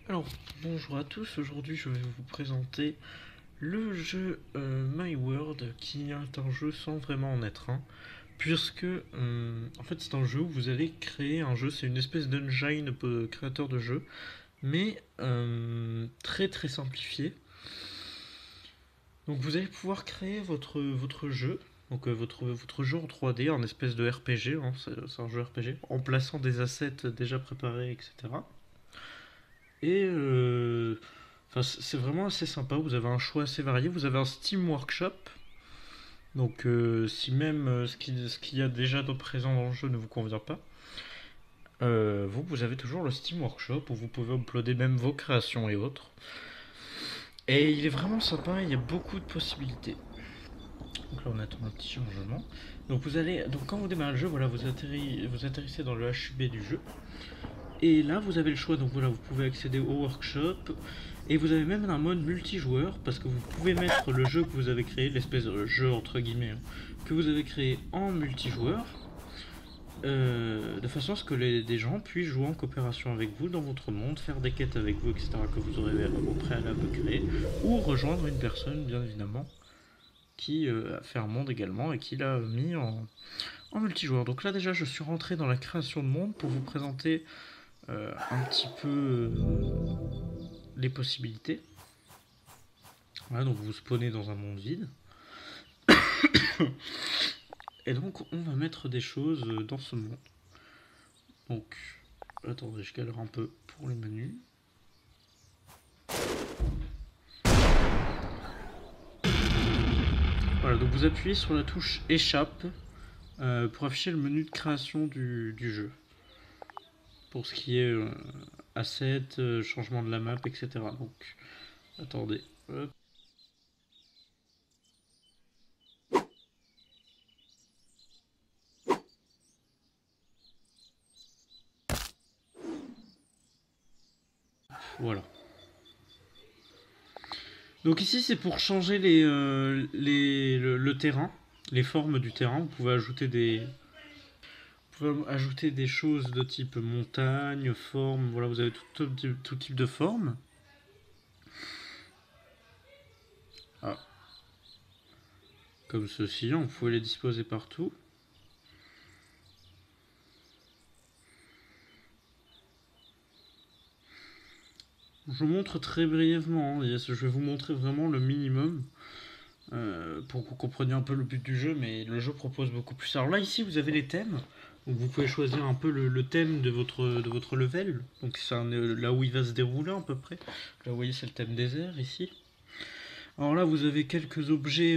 Alors, bonjour à tous, aujourd'hui je vais vous présenter le jeu My World, qui est un jeu sans vraiment en être un, puisque en fait c'est un jeu où vous allez créer un jeu, c'est une espèce d'engine créateur de jeu, mais très très simplifié. Donc vous allez pouvoir créer votre jeu, donc votre jeu en 3D, en espèce de RPG, hein, c'est un jeu RPG, en plaçant des assets déjà préparés, etc. Et enfin, c'est vraiment assez sympa, vous avez un choix assez varié, vous avez un Steam Workshop, donc si même ce qu'il y a déjà de présent dans le jeu ne vous convient pas, vous avez toujours le Steam Workshop où vous pouvez uploader même vos créations et autres. Et il est vraiment sympa, il y a beaucoup de possibilités. Donc là on attend un petit changement. Donc quand vous démarrez le jeu, voilà, vous atterrissez dans le HUB du jeu. Et là, vous avez le choix, donc voilà, vous pouvez accéder au workshop. Et vous avez même un mode multijoueur, parce que vous pouvez mettre le jeu que vous avez créé, l'espèce de jeu entre guillemets, que vous avez créé en multijoueur, de façon à ce que des gens puissent jouer en coopération avec vous dans votre monde, faire des quêtes avec vous, etc., que vous aurez au préalable créé, ou rejoindre une personne, bien évidemment, qui a fait un monde également et qui l'a mis en multijoueur. Donc là, déjà, je suis rentré dans la création de monde pour vous présenter un petit peu les possibilités. Voilà, donc vous spawnez dans un monde vide. Et donc on va mettre des choses dans ce monde. Donc, attendez, je galère un peu pour les menus. Voilà, donc vous appuyez sur la touche échappe pour afficher le menu de création du jeu. Pour ce qui est asset, changement de la map, etc. Donc, attendez. Hop. Voilà. Donc ici c'est pour changer le terrain, les formes du terrain. Vous pouvez ajouter des choses de type montagne, forme, voilà, vous avez tout type de forme. Ah. Comme ceci, vous pouvez les disposer partout. Je vous montre très brièvement, je vais vous montrer vraiment le minimum pour que vous compreniez un peu le but du jeu, mais le jeu propose beaucoup plus. Alors là, ici, vous avez les thèmes. Donc vous pouvez choisir un peu le thème de votre level. Donc c'est là où il va se dérouler à peu près. Là, vous voyez, c'est le thème désert ici. Alors là, vous avez quelques objets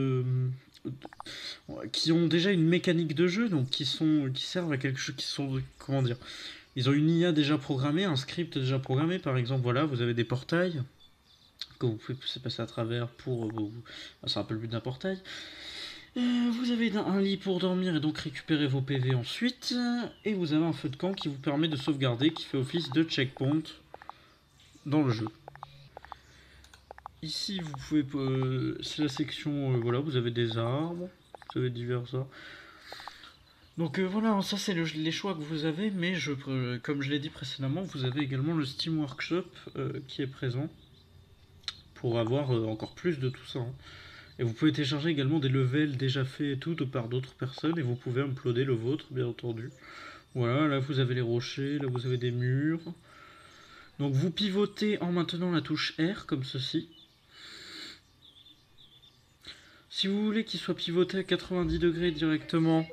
qui ont déjà une mécanique de jeu, donc qui servent à quelque chose, comment dire, ils ont une IA déjà programmée, un script déjà programmé. Par exemple, voilà, vous avez des portails que vous pouvez passer à travers pour c'est un peu le but d'un portail. Vous avez un lit pour dormir et donc récupérer vos PV ensuite. Et vous avez un feu de camp qui vous permet de sauvegarder, qui fait office de checkpoint dans le jeu. Ici, vous pouvez, c'est la section, voilà, vous avez des arbres, vous avez divers arbres. Donc voilà, ça c'est les choix que vous avez, mais comme je l'ai dit précédemment, vous avez également le Steam Workshop qui est présent pour avoir encore plus de tout ça, hein. Et vous pouvez télécharger également des levels déjà faits et tout par d'autres personnes, et vous pouvez uploader le vôtre, bien entendu. Voilà, là vous avez les rochers, là vous avez des murs. Donc vous pivotez en maintenant la touche R, comme ceci. Si vous voulez qu'il soit pivoté à 90 degrés directement,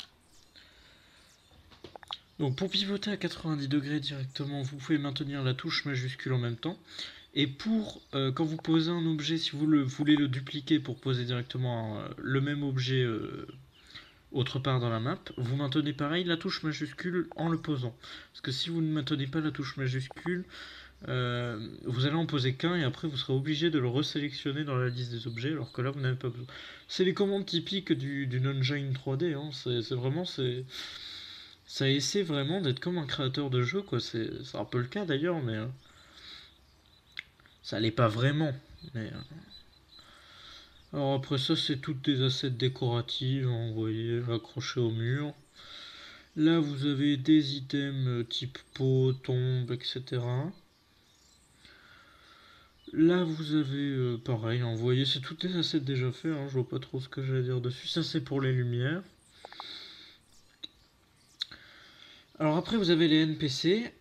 donc pour pivoter à 90 degrés directement, vous pouvez maintenir la touche majuscule en même temps. Et quand vous posez un objet, si vous voulez le dupliquer pour poser directement le même objet autre part dans la map, vous maintenez pareil la touche majuscule en le posant. Parce que si vous ne maintenez pas la touche majuscule, vous allez en poser qu'un et après vous serez obligé de le resélectionner dans la liste des objets alors que là vous n'avez pas besoin. C'est les commandes typiques d'une engine 3D, hein. C'est vraiment, ça essaie vraiment d'être comme un créateur de jeu, quoi. C'est un peu le cas d'ailleurs, mais ça l'est pas vraiment. Mais, alors après ça, c'est toutes des assets décoratives, hein, vous voyez, accrochés au mur. Là, vous avez des items type pot, tombe, etc. Là, vous avez pareil, hein, vous voyez, c'est toutes les assets déjà fait, hein, je vois pas trop ce que j'ai à dire dessus. Ça, c'est pour les lumières. Alors après, vous avez les NPC.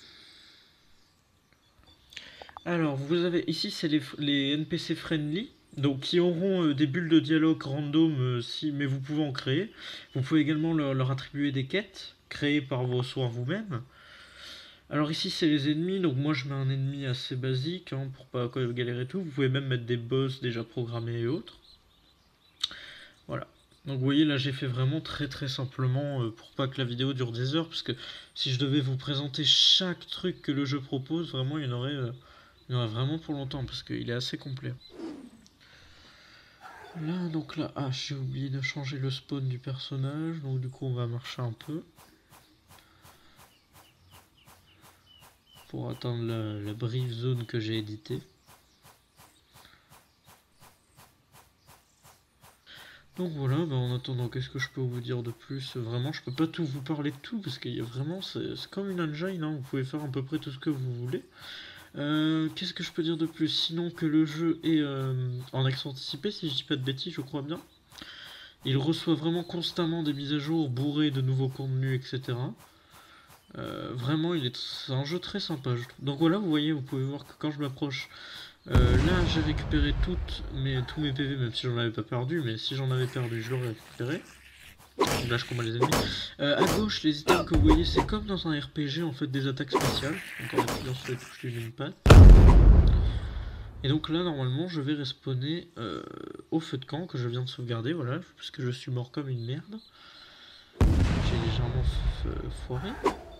Alors, vous avez ici, c'est les NPC friendly, donc qui auront des bulles de dialogue random, mais vous pouvez en créer. Vous pouvez également leur attribuer des quêtes créées par vos soins vous-même. Alors ici, c'est les ennemis, donc moi je mets un ennemi assez basique hein, pour pas galérer tout. Vous pouvez même mettre des boss déjà programmés et autres. Voilà. Donc vous voyez, là j'ai fait vraiment très simplement pour pas que la vidéo dure des heures, parce que si je devais vous présenter chaque truc que le jeu propose, vraiment il y en aurait vraiment pour longtemps, parce qu'il est assez complet. Là, donc là, ah j'ai oublié de changer le spawn du personnage, donc du coup on va marcher un peu. Pour atteindre la brief zone que j'ai éditée. Donc voilà, bah en attendant, qu'est-ce que je peux vous dire de plus? Vraiment, je peux pas tout vous parler de tout, parce qu'il y a vraiment, c'est comme une engine, hein, vous pouvez faire à peu près tout ce que vous voulez. Qu'est-ce que je peux dire de plus? Sinon que le jeu est en accès anticipé, si je dis pas de bêtises, je crois bien. Il reçoit vraiment constamment des mises à jour bourrées de nouveaux contenus, etc. Vraiment, c'est un jeu très sympa, je trouve. Donc voilà, vous voyez, vous pouvez voir que quand je m'approche, là j'ai récupéré tous mes PV, même si j'en avais pas perdu, mais si j'en avais perdu, je l'aurais récupéré. Donc là je combats les ennemis. À gauche, les items que vous voyez, c'est comme dans un RPG, en fait, des attaques spéciales. Donc en appuyant sur les touches du gamepad. Et donc là, normalement, je vais respawner au feu de camp que je viens de sauvegarder, voilà, parce que je suis mort comme une merde. J'ai légèrement foiré.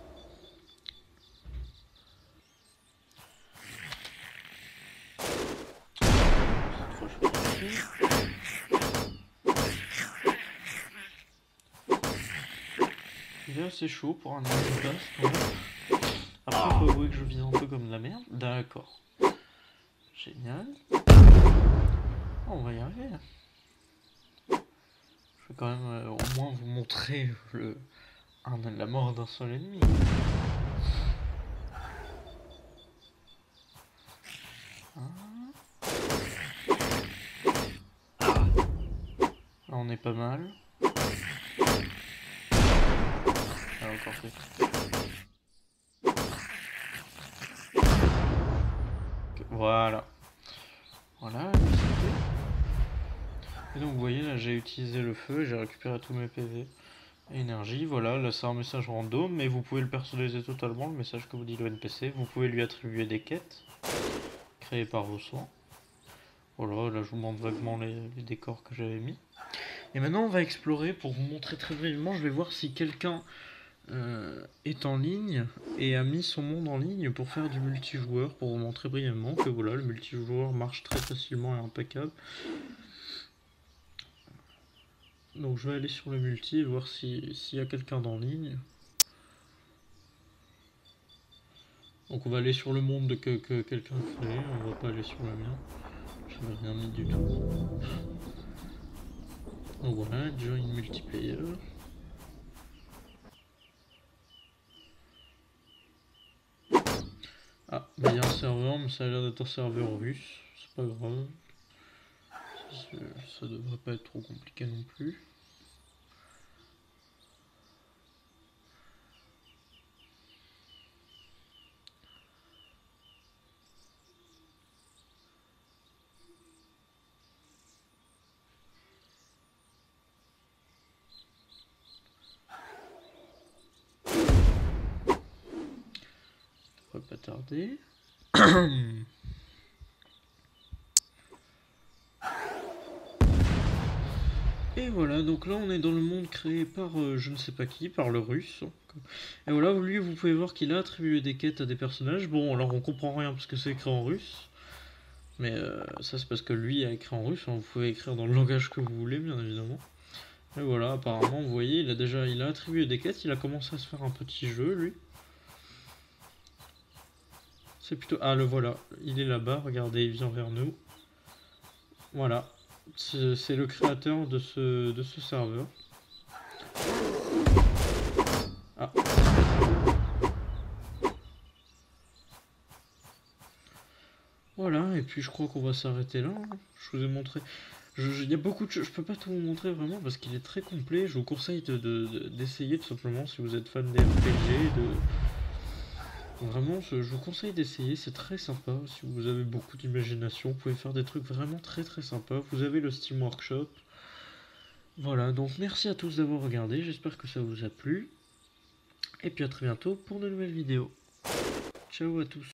Il est assez chaud pour un passe. Après, faut avouer que je vis un peu comme de la merde. D'accord. Génial. Oh, on va y arriver. Je vais quand même au moins vous montrer la mort d'un seul ennemi. Là, on est pas mal. Ah, encore fait. Voilà. Voilà. Et donc vous voyez là j'ai utilisé le feu et j'ai récupéré tous mes PV. Énergie, voilà, là c'est un message random, mais vous pouvez le personnaliser totalement, le message que vous dit le NPC. Vous pouvez lui attribuer des quêtes créées par vos soins. Voilà, là je vous montre vaguement les décors que j'avais mis. Et maintenant on va explorer pour vous montrer très brièvement. Je vais voir si quelqu'un est en ligne et a mis son monde en ligne pour faire du multijoueur, pour vous montrer brièvement que voilà, le multijoueur marche très facilement et impeccable. Donc je vais aller sur le multi et voir s'il y a quelqu'un en ligne. Donc on va aller sur le monde que quelqu'un crée, on va pas aller sur le mien. Je n'ai rien mis du tout. Donc voilà, join multiplayer. Ah, bah il y a un serveur, mais ça a l'air d'être un serveur russe, c'est pas grave. Ça devrait pas être trop compliqué non plus. Ça devrait pas tarder. Et voilà, donc là on est dans le monde créé par je ne sais pas qui, par le russe. Et voilà, lui vous pouvez voir qu'il a attribué des quêtes à des personnages. Bon, alors on comprend rien parce que c'est écrit en russe. Mais ça c'est parce que lui a écrit en russe, hein. Vous pouvez écrire dans le langage que vous voulez bien évidemment. Et voilà, apparemment vous voyez, il a attribué des quêtes, il a commencé à se faire un petit jeu lui. C'est plutôt... Ah le voilà, il est là-bas, regardez, il vient vers nous. Voilà, c'est le créateur de ce serveur. Ah. Voilà, et puis je crois qu'on va s'arrêter là, hein. Je vous ai montré. Il y a beaucoup de choses, je peux pas tout vous montrer vraiment parce qu'il est très complet. Je vous conseille d'essayer tout simplement si vous êtes fan des RPG. Vraiment, je vous conseille d'essayer, c'est très sympa. Si vous avez beaucoup d'imagination, vous pouvez faire des trucs vraiment très très sympas. Vous avez le Steam Workshop. Voilà, donc merci à tous d'avoir regardé, j'espère que ça vous a plu. Et puis à très bientôt pour de nouvelles vidéos. Ciao à tous.